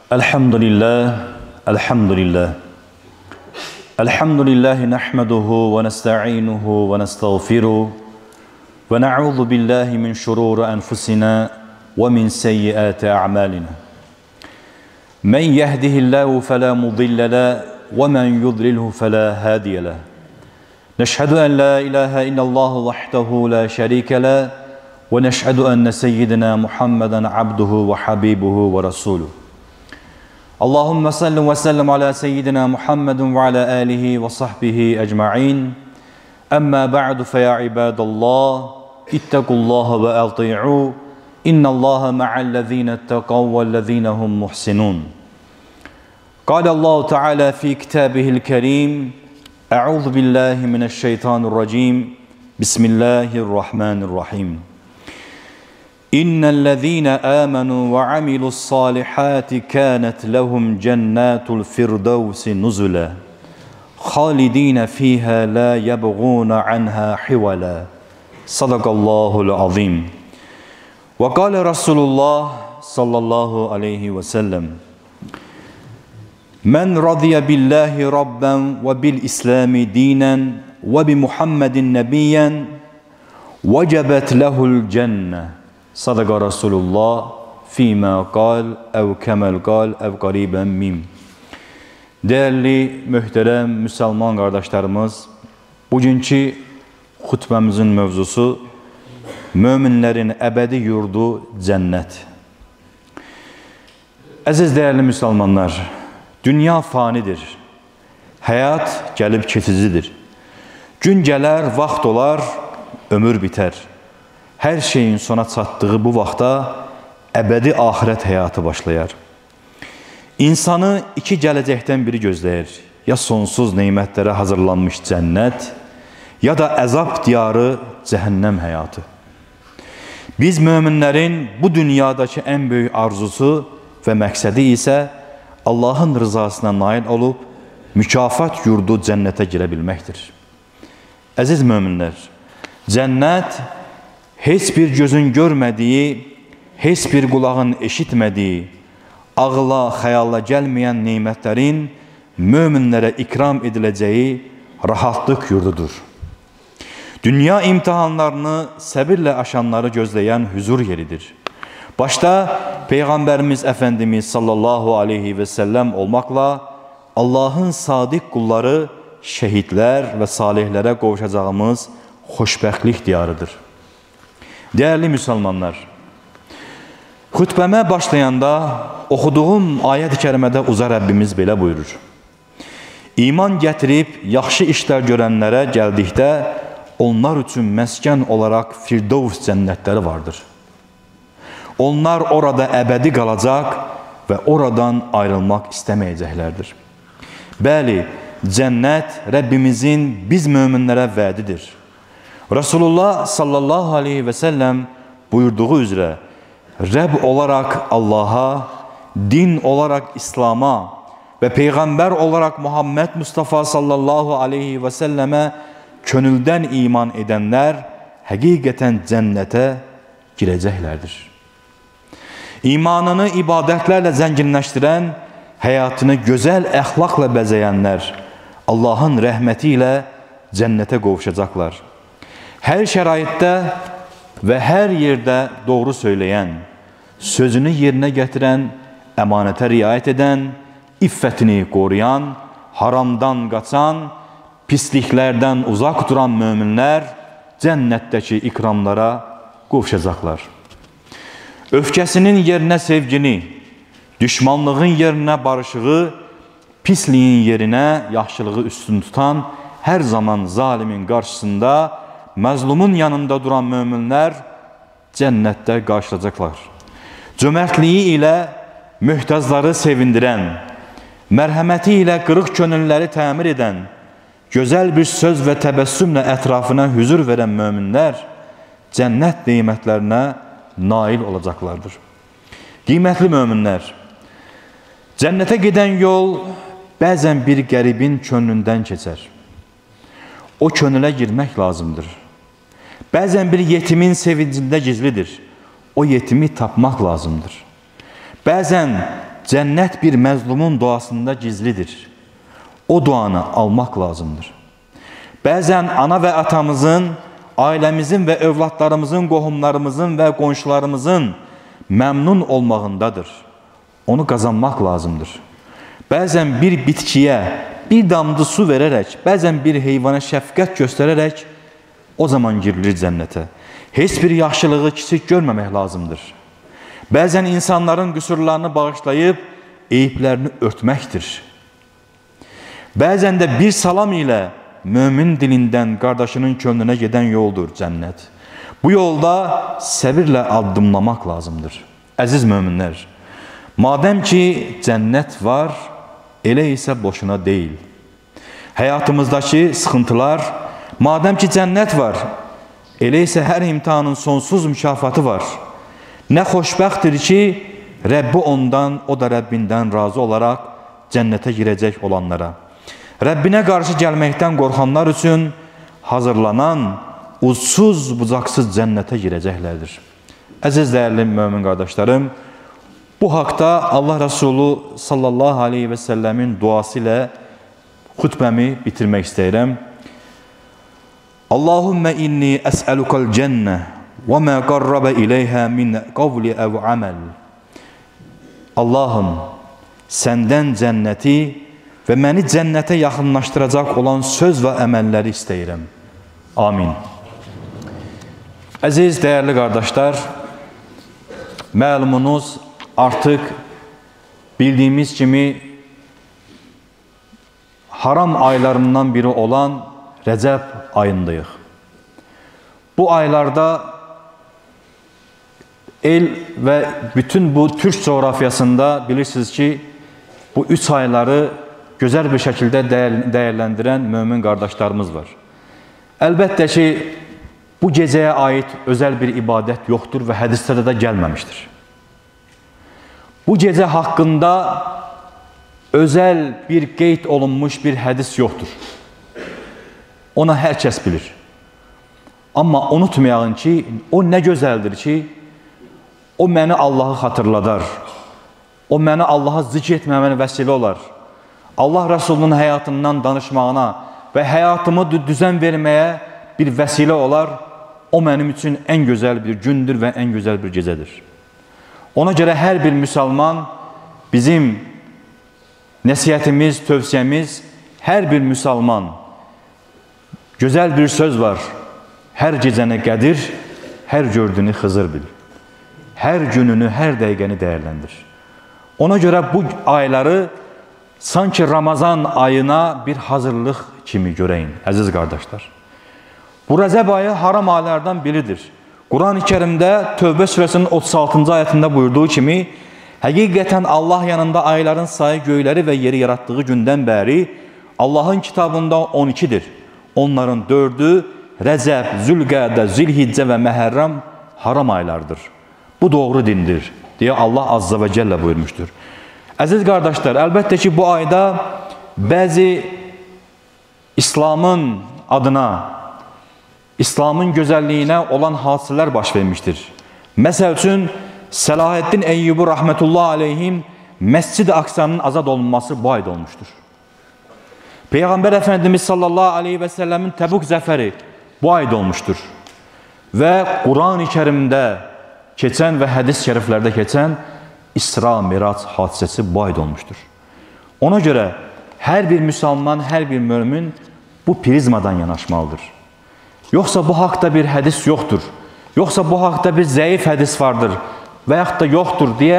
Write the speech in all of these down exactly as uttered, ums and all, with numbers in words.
Elhamdülillah, elhamdülillah. Elhamdülillahi nahmeduhu ve nesta'inuhu ve nestağfiruhu ve na'udhu billahi min şururi enfusina ve min seyyiati a'malina. Men yehdihillahu fela mudille lahu ve men yudlilhu fela hadiye lahu. Neşhedü en la ilahe illallah vahdehu la şerike lahu ve neşhedü enne seyyidina Muhammeden abduhu ve habibuhu ve resuluhu. Allahümme salli ve sellem ala seyyidina Muhammedin ve ala alihi ve sahbihi ecma'in. Amma ba'du fe ya ibadallah, ittakullaha ve ati'u. İnnallaha ma'allezine ettekav vellezine hum muhsinun. Kâle Allahu Teala fi kitabihil kerim. Eûzu billahi mineşşeytanirracim. Bismillahirrahmanirrahim. İnnellezîne âmenû ve amilussâlihâti kânet lehum cennetul firdevsi nuzula. Halidîne fîhâ lâ yebğûne anhâ hivala. Sadakallâhul azîm. Ve kâle Resulullah sallallahu aleyhi ve sellem. Men radiye billahi rabben ve bil islami dinen ve bi Muhammedin nebiyyen vecebet lehul cenne. Sadaka Resulullah fîmâ kal ev kemel kal ev gariben mim. Değerli, mühterem Müslüman kardeşlerimiz, bugünkü hutbemizin mevzusu müminlerin ebedi yurdu cennet. Aziz değerli Müslümanlar, dünya fanidir. Hayat gelip keçicidir. Gün gələr, vaxt olar, ömür biter. Her şeyin sona çatdığı bu vaxtda ebedi ahirət həyatı başlayar. İnsanı iki gələcəkdən biri gözləyir. Ya sonsuz neymətlərə hazırlanmış cənnət, ya da əzab diyarı cəhənnəm həyatı. Biz möminlərin bu dünyadakı ən böyük arzusu və məqsədi isə Allahın rızasına nail olub, mükafat yurdu cənnətə girə bilməkdir. Əziz möminlər, cənnət heç bir gözün görmədiyi, heç bir qulağın eşitmədiyi, ağla, xəyala gəlməyən neymətlərin möminlərə ikram ediləcəyi rahatlıq yurdudur. Dünya imtihanlarını səbirlə aşanları gözləyən huzur yeridir. Başta Peyğəmbərimiz Əfəndimiz sallallahu aleyhi ve sellem olmaqla Allahın sadiq qulları, şəhidlər və salihlərə qovuşacağımız xoşbəxtlik diyarıdır. Değerli Müslümanlar, xutbəmə başlayanda oxuduğum ayət-i kərimədə uca Rəbbimiz belə buyurur. İman gətirib yaxşı işlər görənlərə gəldikdə onlar üçün məskən olaraq Firdevs cənnətləri vardır. Onlar orada əbədi qalacaq və oradan ayrılmaq istəməyəcəklərdir. Bəli, cənnət Rəbbimizin biz möminlərə vədidir. Resulullah sallallahu aleyhi ve sellem buyurduğu üzere Rəbb olarak Allah'a, din olarak İslam'a ve peygamber olarak Muhammed Mustafa sallallahu aleyhi ve selleme könülden iman edenler həqiqətən cənnətə girəcəklərdir. İmanını ibadətlərlə zənginləşdirən, həyatını gözəl əxlaqla bəzəyənlər Allahın rəhməti ilə cənnətə qovuşacaqlar. Hər şəraitdə və hər yerdə doğru söyləyən, sözünü yerinə gətirən, əmanətə riayət edən, iffətini qoruyan, haramdan qaçan, pisliklərdən uzaq duran möminlər cənnətdəki ikramlara qovuşacaqlar. Öfkəsinin yerinə sevgini, düşmanlığın yerinə barışığı, pisliyin yerinə yaxşılığı üstün tutan, hər zaman zalimin qarşısında məzlumun yanında duran möminlər cənnətdə qarşılayacaqlar. Cömərtliyi ilə möhtazları sevindirən, mərhəməti ilə qırıq könülləri təmir edən, gözəl bir söz və təbəssümlə ətrafına huzur verən möminlər cənnət neymətlərinə nail olacaqlardır. Qiymətli möminlər, cənnətə gedən yol bəzən bir qəribin könlündən keçər. O könülə girmək lazımdır. Bəzən bir yetimin sevincində gizlidir. O yetimi tapmaq lazımdır. Bəzən cennet bir məzlumun duasında gizlidir. O duanı almak lazımdır. Bəzən ana və atamızın, ailəmizin və övladlarımızın, qohumlarımızın və qonşularımızın məmnun olmağındadır. Onu qazanmaq lazımdır. Bəzən bir bitkiyə bir damcı su verərək, bəzən bir heyvana şəfqət göstərərək o zaman girilir cənnətə. Heç bir yaxşılığı kiçik görməmək lazımdır. Bəzən insanların qüsurlarını bağışlayıb eyiblərini örtməkdir. Bəzən də bir salam ilə mömin dilindən qardaşının könlünə gedən yoldur cənnət. Bu yolda səbirlə addımlamaq lazımdır. Əziz möminlər, madəm ki cənnət var, elə isə boşuna deyil. Həyatımızdakı sıxıntılar, madəm ki cənnət var, elə isə hər imtihanın sonsuz mükafatı var. Nə xoşbəxtdir ki, Rəbbi ondan, o da Rəbbindən razı olaraq cənnətə girəcək olanlara. Rəbbinə qarşı gəlməkdən qorxanlar üçün hazırlanan uçsuz bucaqsız cənnətə girəcəklərdir. Əziz dəyərli mömin qardaşlarım, bu haqda Allah Resulü sallallahu aleyhi və səlləmin duası ilə xutbəmi bitirmək istəyirəm. Allahümmə inni əsəlukal cənnə və mə qarrabə iləyhə min qavli əv əməl. Allahım, səndən cənnəti və məni cənnətə yaxınlaşdıracaq olan söz və əməlləri istəyirəm. Amin. Əziz, dəyərli qardaşlar, məlumunuz artıq bildiyimiz kimi haram aylarından biri olan Rəcəb ayındayıq. Bu aylarda el və bütün bu Türk coğrafiyasında bilirsiniz ki, bu üç ayları gözəl bir şəkildə dəyərləndirən mömin qardaşlarımız var. Əlbəttə ki, bu gecəyə aid özəl bir ibadət yoxdur və hədislərdə də gəlməmişdir. Bu gecə haqqında özəl bir qeyd olunmuş bir hədis yoxdur. Ona hər kəs bilir. Amma unutmayağın ki, o nə gözəldir ki, o məni Allahı xatırladar. O məni Allaha zikr etməməni vəsilə olar. Allah Rəsulunun həyatından danışmağına və həyatımı düzən verməyə bir vəsilə olar. O mənim üçün ən gözəl bir gündür və ən gözəl bir gecədir. Ona görə hər bir müsəlman, bizim nəsiyyətimiz, tövsiyəmiz, hər bir müsəlman, gözəl bir söz var. Hər gecəni qədir, hər gördüyünü Xızır bil. Hər gününü, hər dəqiqəni dəyərləndir. Ona görə bu ayları sanki Ramazan ayına bir hazırlıq kimi görəyin, əziz qardaşlar. Bu Rəcəb ayı haram aylardan biridir. Quran-ı Kərimdə Tövbə surəsinin otuz altıncı ayətində buyurduğu kimi, həqiqətən Allah yanında ayların sayı göyləri və yeri yaratdığı gündən bəri Allahın kitabında on ikidir. Onların dördü Rəcəb, Zülqədə, Zilhiccə və Məhərrəm haram aylardır. Bu doğru dindir, deyə Allah Azza və Cəllə buyurmuşdur. Əziz qardaşlar, əlbəttə ki, bu ayda bəzi İslamın adına, İslamın gözəlliyinə olan hadisələr baş vermişdir. Məsəl üçün, Səlaheddin Eyyubi rəhmətullah aleyhim Məscid-i Aqsanın azad olunması bu ayda olmuşdur. Peyğəmbər Əfəndimiz sallallahu aleyhi və səlləmin Təbuk zəfəri bu ayda olmuşdur. Və Quran-ı Kərimdə keçən və hədis şəriflərdə keçən İsra Mirac hadisəsi bu ayda olmuşdur. Ona görə hər bir müsəlman, hər bir mömin bu prizmadan yanaşmalıdır. Yoxsa bu haqda bir hədis yoxdur, yoxsa bu haqda bir zəif hədis vardır və yaxud da yoxdur deyə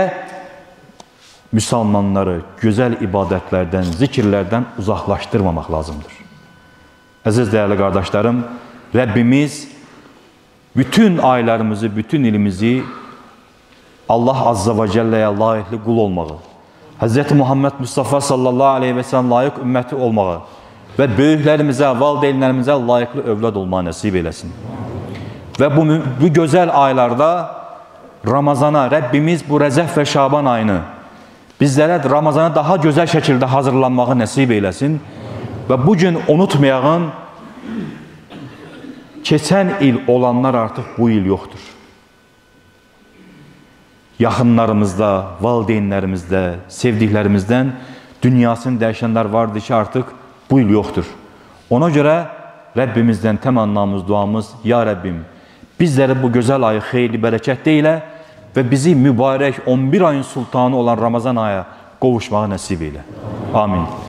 müsəlmanları gözəl ibadətlərdən, zikirlərdən uzaqlaşdırmamaq lazımdır. Əziz dəyərli qardaşlarım, Rəbbimiz bütün aylarımızı, bütün ilimizi Allah Azza və Cəlləyə layiqli qul olmağı, Həzrəti Muhammed Mustafa sallallahu aleyhi və səlləm layiq ümməti olmağı və böyüklərimizə, valideynlərimizə layiqli övlad olmağı nəsib eləsin. Və bu, bu gözəl aylarda Ramazana, Rəbbimiz bu Rəcəb və Şaban ayını bizlərə Ramazana daha gözəl şəkildə hazırlanmağı nəsib eləsin və bugün unutmayağın, keçən il olanlar artıq bu il yoxdur. yaxınlarımızda, valideynlərimizdə, sevdiklərimizdən dünyasını dəyişənlər vardır ki, artıq bu il yoxdur. Ona görə Rəbbimizdən təmannamız, duamız, Ya Rəbbim, bizləri bu gözəl ayı xeyirli, bərəkətli eylə və bizi mübarək on bir ayın sultanı olan Ramazan aya qovuşmağı nəsib eylə. Amin.